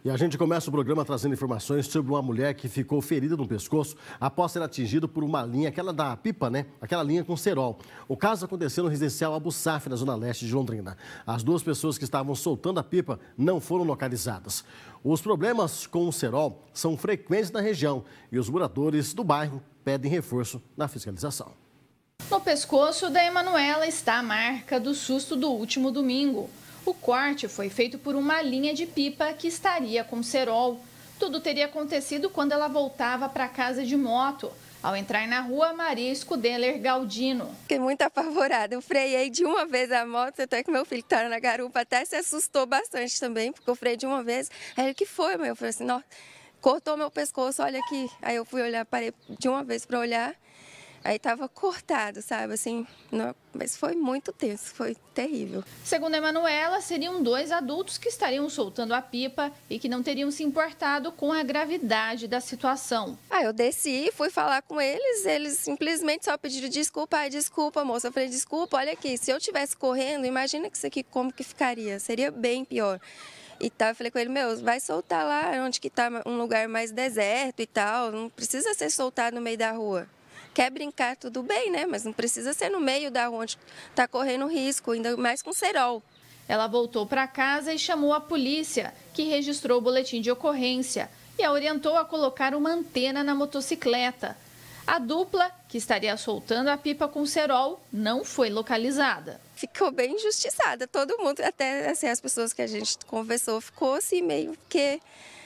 E a gente começa o programa trazendo informações sobre uma mulher que ficou ferida no pescoço após ser atingida por uma linha, aquela da pipa, né? Aquela linha com cerol. O caso aconteceu no residencial Abu Saf, na zona leste de Londrina. As duas pessoas que estavam soltando a pipa não foram localizadas. Os problemas com o cerol são frequentes na região e os moradores do bairro pedem reforço na fiscalização. No pescoço da Emanuela está a marca do susto do último domingo. O corte foi feito por uma linha de pipa que estaria com cerol. Tudo teria acontecido quando ela voltava para casa de moto, ao entrar na rua Maria Scudeler Galdino. Fiquei muito apavorada. Eu freiei de uma vez a moto, até que meu filho que estava na garupa até se assustou bastante também, porque eu freiei de uma vez. Aí ele, que foi, mãe? Eu falei assim, nossa, cortou meu pescoço, olha aqui. Aí eu fui olhar, parei de uma vez para olhar. Aí estava cortado, sabe, assim, não, mas foi muito tenso, foi terrível. Segundo a Emanuela, seriam 2 adultos que estariam soltando a pipa e que não teriam se importado com a gravidade da situação. Aí eu desci, fui falar com eles simplesmente só pediram desculpa. Ai, desculpa, moça. Eu falei, desculpa, olha aqui, se eu estivesse correndo, imagina que isso aqui como que ficaria, seria bem pior. E tal, eu falei com ele, meu, vai soltar lá onde que tá um lugar mais deserto e tal, não precisa ser soltado no meio da rua. Quer brincar, tudo bem, né? Mas não precisa ser no meio da rua onde está correndo risco, ainda mais com cerol. Ela voltou para casa e chamou a polícia, que registrou o boletim de ocorrência e a orientou a colocar uma antena na motocicleta. A dupla, que estaria soltando a pipa com cerol, não foi localizada. Ficou bem injustiçada, todo mundo, até assim, as pessoas que a gente conversou, ficou assim meio que...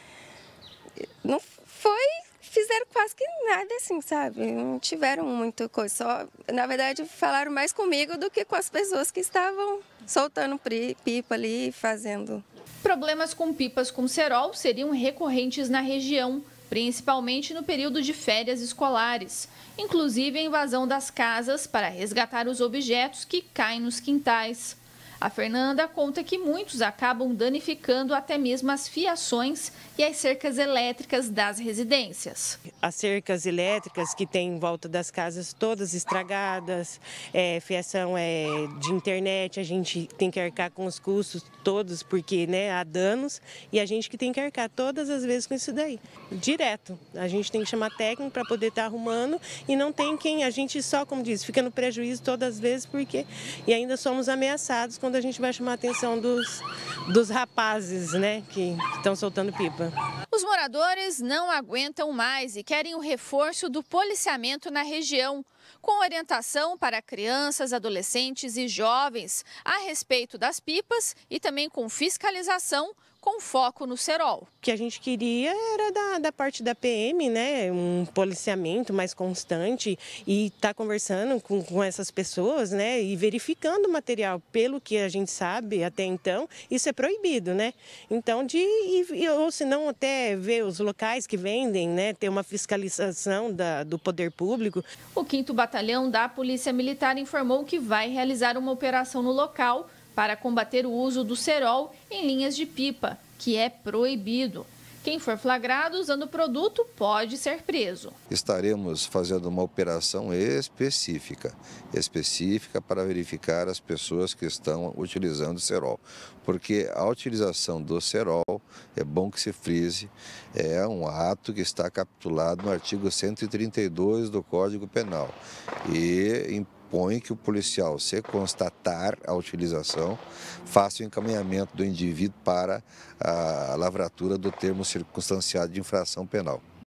Não foi... Fizeram quase que nada assim, sabe? Não tiveram muita coisa. Só, na verdade, falaram mais comigo do que com as pessoas que estavam soltando pipa ali e fazendo. Problemas com pipas com cerol seriam recorrentes na região, principalmente no período de férias escolares. Inclusive a invasão das casas para resgatar os objetos que caem nos quintais. A Fernanda conta que muitos acabam danificando até mesmo as fiações e as cercas elétricas das residências. As cercas elétricas que tem em volta das casas todas estragadas, fiação de internet, a gente tem que arcar com os custos todos, porque há danos e a gente que tem que arcar todas as vezes com isso daí. Direto, a gente tem que chamar técnico para poder estar arrumando e não tem quem, a gente só, como diz, fica no prejuízo todas as vezes e ainda somos ameaçados quando a gente vai chamar a atenção dos rapazes, que estão soltando pipa. Os moradores não aguentam mais e querem o reforço do policiamento na região, com orientação para crianças, adolescentes e jovens a respeito das pipas e também com fiscalização com foco no cerol. O que a gente queria era da parte da PM, um policiamento mais constante e estar conversando com essas pessoas, e verificando o material. Pelo que a gente sabe até então, isso é proibido, Então, ou se não até ver os locais que vendem, ter uma fiscalização do poder público. O 5º Batalhão da Polícia Militar informou que vai realizar uma operação no local para combater o uso do cerol em linhas de pipa, que é proibido. Quem for flagrado usando o produto pode ser preso. Estaremos fazendo uma operação específica para verificar as pessoas que estão utilizando o cerol. Porque a utilização do cerol, é bom que se frise, é um ato que está capitulado no artigo 132 do Código Penal e impõe que o policial, se constatar a utilização, faça o encaminhamento do indivíduo para a lavratura do termo circunstanciado de infração penal.